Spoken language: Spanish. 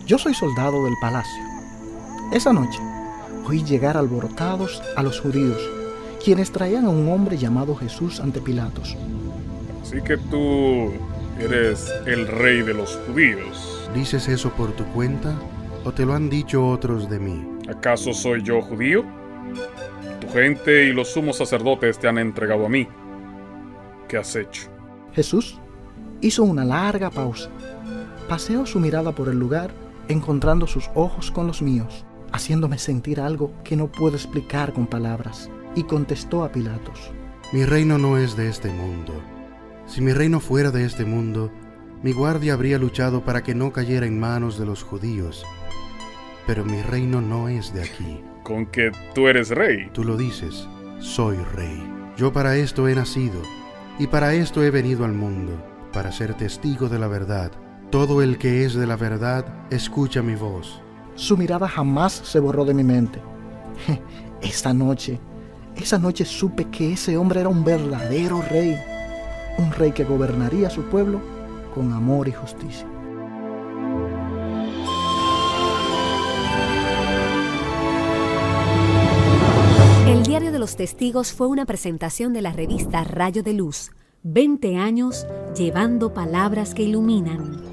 Yo soy soldado del palacio. Esa noche oí llegar alborotados a los judíos, quienes traían a un hombre llamado Jesús ante Pilatos. Así que tú eres el rey de los judíos. ¿Dices eso por tu cuenta o te lo han dicho otros de mí? ¿Acaso soy yo judío? Tu gente y los sumos sacerdotes te han entregado a mí. ¿Qué has hecho? Jesús hizo una larga pausa. Paseó su mirada por el lugar, encontrando sus ojos con los míos, haciéndome sentir algo que no puedo explicar con palabras, y contestó a Pilatos: Mi reino no es de este mundo. Si mi reino fuera de este mundo, mi guardia habría luchado para que no cayera en manos de los judíos. Pero mi reino no es de aquí. ¿Con que tú eres rey? Tú lo dices, soy rey. Yo para esto he nacido, y para esto he venido al mundo, para ser testigo de la verdad. Todo el que es de la verdad, escucha mi voz. Su mirada jamás se borró de mi mente. Esa noche supe que ese hombre era un verdadero rey. Un rey que gobernaría a su pueblo con amor y justicia. El Diario de los Testigos fue una presentación de la revista Rayo de Luz. 20 años llevando palabras que iluminan.